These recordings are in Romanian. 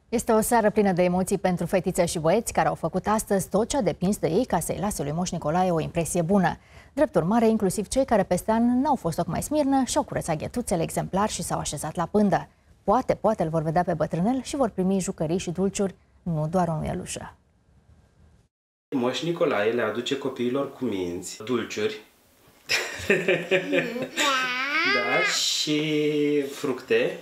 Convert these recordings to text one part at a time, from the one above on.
Este o seară plină de emoții pentru fetițe și băieți care au făcut astăzi tot ce a depins de ei ca să-i lase lui Moș Nicolae o impresie bună. Drept urmare, inclusiv cei care peste an n-au fost tocmai smirnă și-au curățat ghetuțele exemplar și s-au așezat la pândă. Poate îl vor vedea pe bătrânel și vor primi jucării și dulciuri, nu doar o mielușă. Moș Nicolae le aduce copiilor cu minți dulciuri, da, și fructe,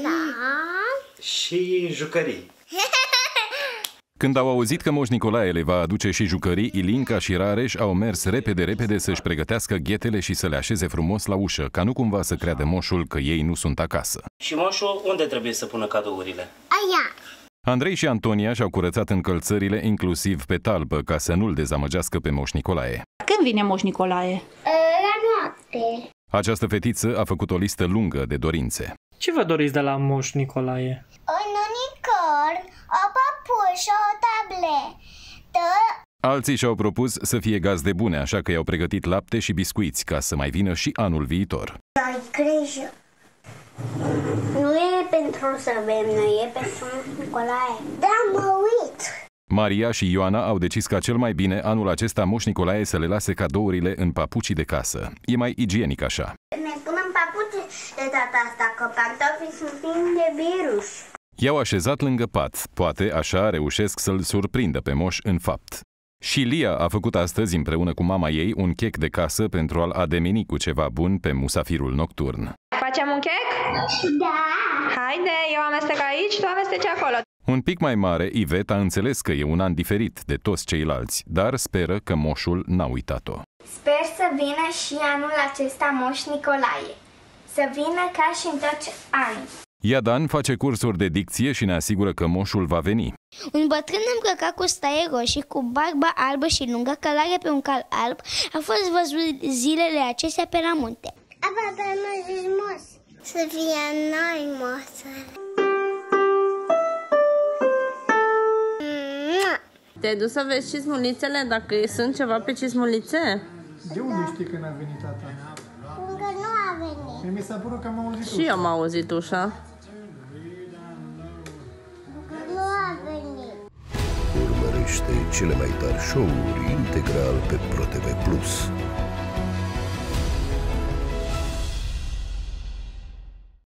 și jucării. Când au auzit că Moș Nicolae le va aduce și jucării, Ilinca și Rareș au mers repede să-și pregătească ghetele și să le așeze frumos la ușă, ca nu cumva să creadă moșul că ei nu sunt acasă. Și moșul unde trebuie să pună cadourile? Aia! Andrei și Antonia și-au curățat încălțările, inclusiv pe talpă, ca să nu-l dezamăgească pe Moș Nicolae. Când vine Moș Nicolae? La noapte. Această fetiță a făcut o listă lungă de dorințe. Ce vă doriți de la Moș Nicolae? Un unicorn, o păpușă, o tabletă. Alții și-au propus să fie gazde bune, așa că i-au pregătit lapte și biscuiți, ca să mai vină și anul viitor. Ai grijă. Nu e pentru să bem, nu e pentru Nicolae. Da, mă uit. Maria și Ioana au decis ca cel mai bine anul acesta Moș Nicolae să le lase cadourile în papucii de casă. E mai igienic așa. Ne punem papuci de data asta, că pantofii sunt plini de virus. I-au așezat lângă pat. Poate așa reușesc să-l surprindă pe Moș în fapt. Și Lia a făcut astăzi împreună cu mama ei un chec de casă pentru a-l ademeni cu ceva bun pe musafirul nocturn. Facem un chec? Da! Haide, eu amestec aici, tu amesteci acolo. Un pic mai mare, Ivet a înțeles că e un an diferit de toți ceilalți, dar speră că moșul n-a uitat-o. Sper să vină și anul acesta Moș Nicolae. Să vină ca și în toți anii. Iadan face cursuri de dicție și ne asigură că moșul va veni. Un bătrân îmbrăcat cu staie roșii, cu barba albă și lungă, călare pe un cal alb, a fost văzut zilele acestea pe la munte. Să fie noi, moșule. Te-ai dus să vezi cizmulițele, dacă sunt ceva pe cizmulițe? De unde știi că n-a venit tata? Încă nu a venit. Mi s-a părut că am auzit Și eu am auzit ușa. Nu a venit. Urmărește cele mai tari show-uri integral pe ProTV Plus.